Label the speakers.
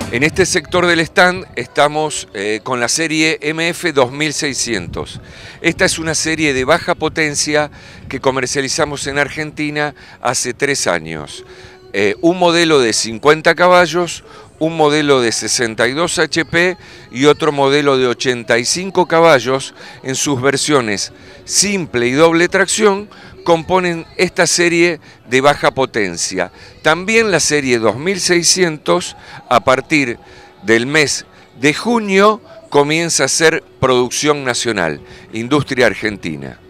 Speaker 1: En este sector del stand estamos con la serie MF 2600. Esta es una serie de baja potencia que comercializamos en Argentina hace 3 años. Un modelo de 50 caballos, un modelo de 62 HP y otro modelo de 85 caballos en sus versiones simple y doble tracción componen esta serie de baja potencia. También la serie 2600 a partir del mes de junio comienza a ser producción nacional, industria argentina.